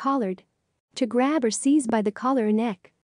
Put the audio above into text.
collared. To grab or seize by the collar or neck.